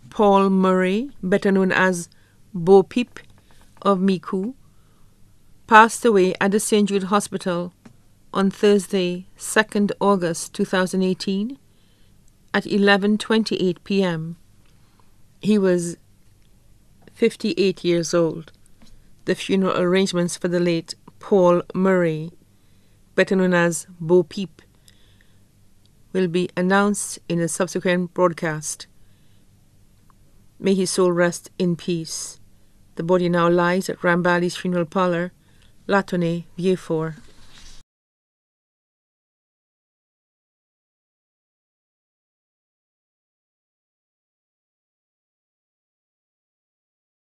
Paul Murray, better known as Bo Peep of Micoud, passed away at the St. Jude Hospital on Thursday, 2nd August 2018 at 11:28 p.m. He was 58 years old. The funeral arrangements for the late Paul Murray, better known as Bo Peep, will be announced in a subsequent broadcast. May his soul rest in peace. The body now lies at Ramballi's Funeral Parlour, Latonnais, Vieux Fort.